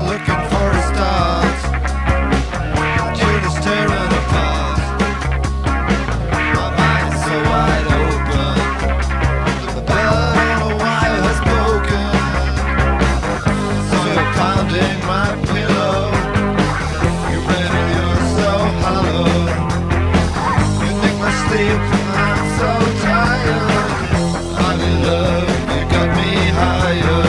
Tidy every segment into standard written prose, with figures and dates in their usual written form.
looking for a start. You're just tearing apart. My mind's so wide open. The blood on the wire has broken. So you're pounding my pillow. You're ready, you're so hollow. You make my sleep, I'm so tired. I'm in love, you got me higher.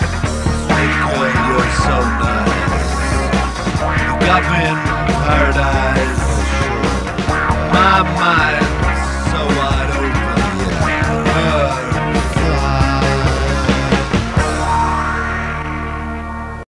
Got me in paradise.